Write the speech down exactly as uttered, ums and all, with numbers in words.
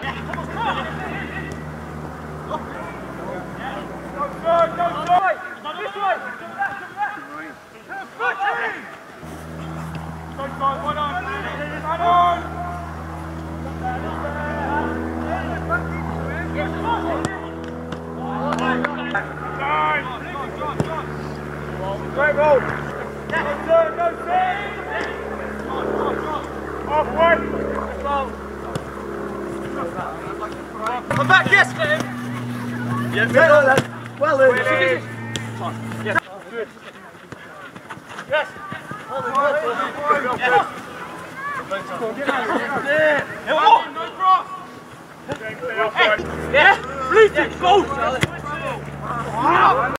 Great roll. Go turn, go turn. Halfway. Come back, yes, man. Yeah, well done. Well done. Yes. Good. Yes. Well done. Yes. Yeah. No cross. Hey. Yeah. Please, go.